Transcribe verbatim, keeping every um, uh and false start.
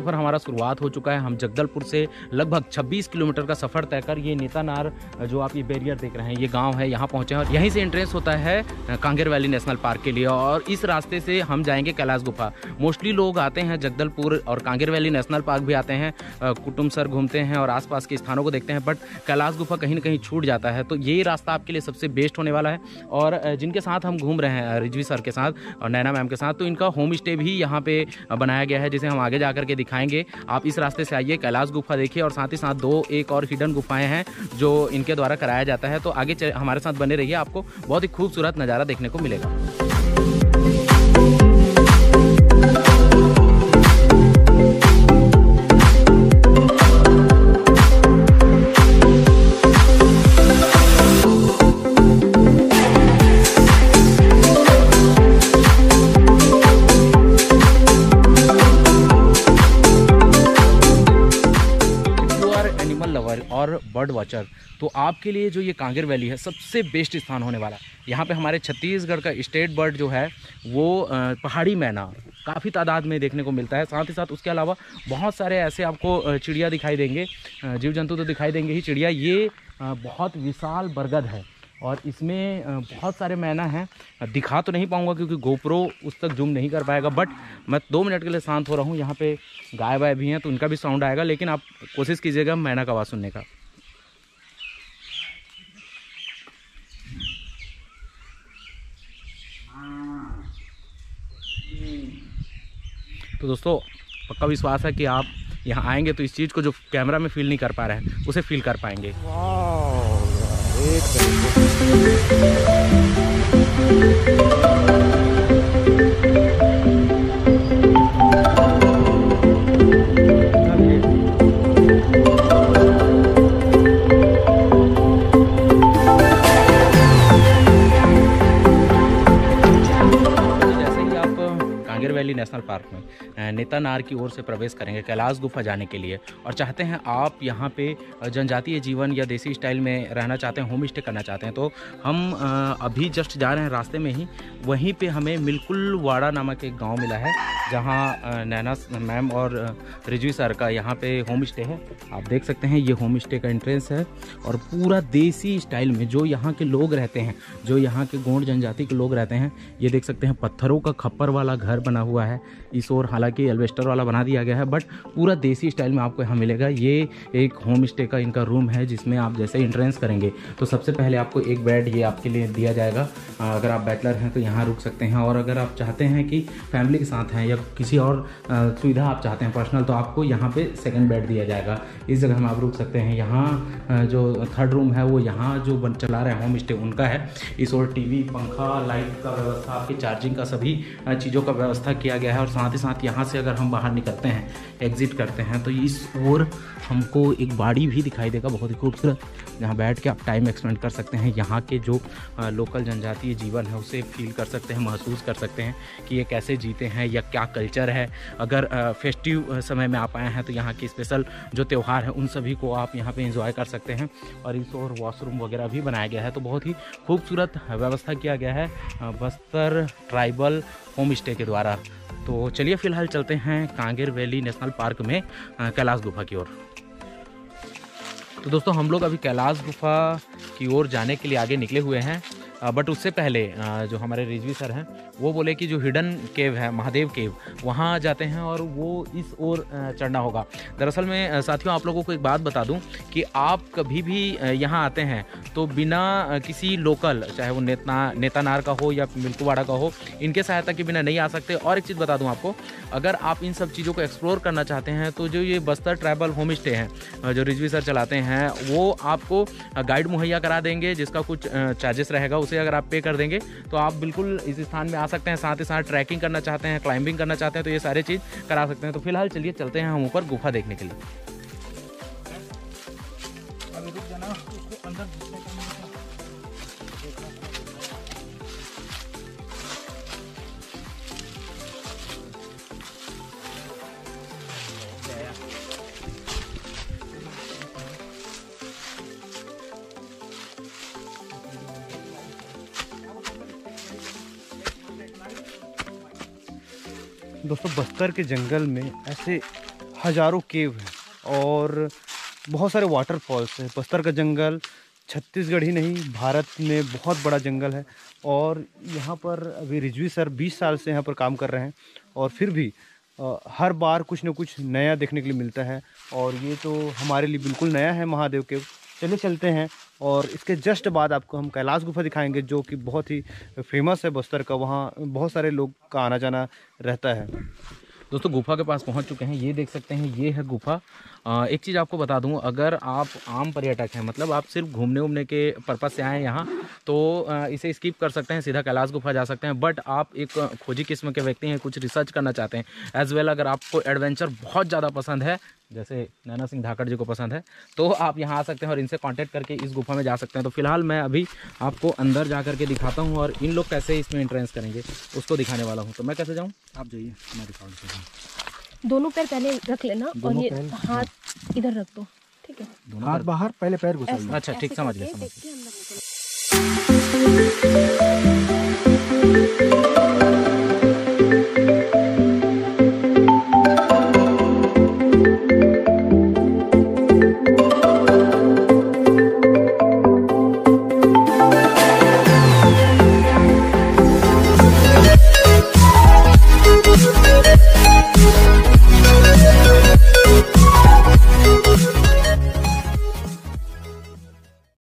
सफ़र हमारा शुरुआत हो चुका है। हम जगदलपुर से लगभग छब्बीस किलोमीटर का सफ़र तय कर ये नेतानार जो आप ये बैरियर देख रहे हैं, ये गांव है, यहाँ पहुँचे हैं और यहीं से एंट्रेंस होता है कांगेर वैली नेशनल पार्क के लिए। और इस रास्ते से हम जाएंगे कैलाश गुफा। मोस्टली लोग आते हैं जगदलपुर और कांगेर वैली नेशनल पार्क भी आते हैं, कुटुमसर घूमते हैं और आसपास के स्थानों को देखते हैं, बट कैलाश गुफा कहीं ना कहीं छूट जाता है। तो ये रास्ता आपके लिए सबसे बेस्ट होने वाला है। और जिनके साथ हम घूम रहे हैं, रिजवी सर के साथ और नैना मैम के साथ, तो इनका होम स्टे भी यहाँ पे बनाया गया है, जिसे हम आगे जा करके दिखाएंगे। आप इस रास्ते से आइए, कैलाश गुफा देखिए और साथ ही साथ दो एक और हिडन गुफाएं हैं जो इनके द्वारा कराया जाता है। तो आगे हमारे साथ बने रहिए, आपको बहुत ही खूबसूरत नज़ारा देखने को मिलेगा। और बर्ड वॉचर, तो आपके लिए जो ये कांगेर वैली है सबसे बेस्ट स्थान होने वाला है। यहाँ पे हमारे छत्तीसगढ़ का स्टेट बर्ड जो है वो पहाड़ी मैना काफ़ी तादाद में देखने को मिलता है। साथ ही साथ उसके अलावा बहुत सारे ऐसे आपको चिड़िया दिखाई देंगे, जीव जंतु तो दिखाई देंगे ही, चिड़िया। ये बहुत विशाल बरगद है और इसमें बहुत सारे मैना हैं। दिखा तो नहीं पाऊँगा क्योंकि गोप्रो उस तक जूम नहीं कर पाएगा, बट मैं दो मिनट के लिए शांत हो रहा हूँ। यहाँ पे गाय वाय भी हैं तो उनका भी साउंड आएगा, लेकिन आप कोशिश कीजिएगा मैना का आवाज़ सुनने का। तो दोस्तों पक्का विश्वास है कि आप यहाँ आएंगे तो इस चीज़ को जो कैमरा में फील नहीं कर पा रहे हैं उसे फील कर पाएंगे। कांगेर वैली नेशनल पार्क में नेतानार की ओर से प्रवेश करेंगे कैलाश गुफा जाने के लिए और चाहते हैं आप यहाँ पे जनजातीय जीवन या देसी स्टाइल में रहना चाहते हैं, होम स्टे करना चाहते हैं, तो हम अभी जस्ट जा रहे हैं रास्ते में ही। वहीं पे हमें मिल्कुलवाड़ा नामक एक गांव मिला है जहाँ नैना मैम और रिजवी सर का यहाँ पे होम स्टे है। आप देख सकते हैं ये होम स्टे का एंट्रेंस है और पूरा देसी स्टाइल में जो यहाँ के लोग रहते हैं, जो यहाँ के गोंड जनजाति के लोग रहते हैं, ये देख सकते हैं पत्थरों का खप्पर वाला घर बना हुआ है। इस ओर हालांकि एल्वेस्टर वाला बना दिया गया है, बट पूरा देसी स्टाइल में आपको यहाँ मिलेगा। ये एक होम स्टे का इनका रूम है जिसमें आप जैसे एंट्रेंस करेंगे तो सबसे पहले आपको एक बेड ये आपके लिए दिया जाएगा। अगर आप बैचलर हैं तो यहाँ रुक सकते हैं, और अगर आप चाहते हैं कि फैमिली के साथ हैं या किसी और सुविधा आप चाहते हैं पर्सनल, तो आपको यहाँ पे सेकंड बेड दिया जाएगा। इस जगह में आप रुक सकते हैं। यहाँ जो थर्ड रूम है वो यहाँ जो बन चला रहे हैं होम स्टे उनका है। इस ओर टीवी, पंखा, लाइट का व्यवस्था, आपकी चार्जिंग का सभी चीज़ों का व्यवस्था किया गया है। और साथ ही साथ यहाँ से अगर हम बाहर निकलते हैं, एग्जिट करते हैं, तो इस ओर हमको एक बाड़ी भी दिखाई देगा बहुत ही खूबसूरत, जहाँ बैठ के आप टाइम एक्सपेंड कर सकते हैं। यहाँ के जो लोकल जनजातीय जीवन है उसे फील कर सकते हैं, महसूस कर सकते हैं कि ये कैसे जीते हैं या क्या कल्चर है। अगर फेस्टिव समय में आप आए हैं तो यहाँ के स्पेशल जो त्यौहार हैं उन सभी को आप यहाँ पे एंजॉय कर सकते हैं। और इस ओर वॉशरूम वगैरह भी बनाया गया है, तो बहुत ही खूबसूरत व्यवस्था किया गया है बस्तर ट्राइबल होम स्टे के द्वारा। तो चलिए फिलहाल चलते हैं कांगेर वैली नेशनल पार्क में कैलाश गुफा की ओर। तो दोस्तों हम लोग अभी कैलाश गुफा की ओर जाने के लिए आगे निकले हुए हैं, बट उससे पहले जो हमारे रिजवी सर हैं वो बोले कि जो हिडन केव है, महादेव केव, वहाँ जाते हैं और वो इस ओर चढ़ना होगा। दरअसल में साथियों आप लोगों को एक बात बता दूं कि आप कभी भी यहाँ आते हैं तो बिना किसी लोकल, चाहे वो नेता नेतानार का हो या मिल्कुवाड़ा का हो, इनके सहायता के बिना नहीं आ सकते। और एक चीज़ बता दूँ आपको, अगर आप इन सब चीज़ों को एक्सप्लोर करना चाहते हैं तो जो ये बस्तर ट्राइबल होम स्टे हैं जो रिजवी सर चलाते हैं वो आपको गाइड मुहैया करा देंगे, जिसका कुछ चार्जेस रहेगा, उसे अगर आप पे कर देंगे तो आप बिल्कुल इस स्थान में आ सकते हैं। साथ ही साथ ट्रैकिंग करना चाहते हैं, क्लाइंबिंग करना चाहते हैं, तो ये सारी चीज़ करा सकते हैं। तो फिलहाल चलिए चलते हैं हम ऊपर गुफा देखने के लिए। दोस्तों बस्तर के जंगल में ऐसे हज़ारों केव हैं और बहुत सारे वाटरफॉल्स हैं। बस्तर का जंगल छत्तीसगढ़ ही नहीं भारत में बहुत बड़ा जंगल है और यहाँ पर अभी रिजवी सर बीस साल से यहाँ पर काम कर रहे हैं और फिर भी आ, हर बार कुछ न कुछ नया देखने के लिए मिलता है और ये तो हमारे लिए बिल्कुल नया है महादेव केव। चले चलते हैं और इसके जस्ट बाद आपको हम कैलाश गुफा दिखाएंगे जो कि बहुत ही फेमस है बस्तर का, वहाँ बहुत सारे लोग का आना जाना रहता है। दोस्तों गुफा के पास पहुंच चुके हैं, ये देख सकते हैं ये है गुफा। आ, एक चीज़ आपको बता दूं, अगर आप आम पर्यटक हैं मतलब आप सिर्फ घूमने उमने के पर्पज़ से आए हैं यहाँ तो आ, इसे स्किप कर सकते हैं, सीधा कैलाश गुफा जा सकते हैं। बट आप एक खोजी किस्म के व्यक्ति हैं, कुछ रिसर्च करना चाहते हैं एज वेल, अगर आपको एडवेंचर बहुत ज़्यादा पसंद है जैसे नैना सिंह धाकड़ जी को पसंद है तो आप यहाँ आ सकते हैं और इनसे कांटेक्ट करके इस गुफा में जा सकते हैं। तो फिलहाल मैं अभी आपको अंदर जा करके दिखाता हूँ और इन लोग कैसे इसमें एंट्रेंस करेंगे उसको दिखाने वाला हूँ। तो मैं कैसे जाऊँ? आप जाइए, मैं दिखाऊँ। दोनों पैर पहले रख लेना और ये हाथ इधर रख दो, ठीक है? हाथ बाहर, पहले पैर घुसा। अच्छा ठीक, समझ गया समझ गया।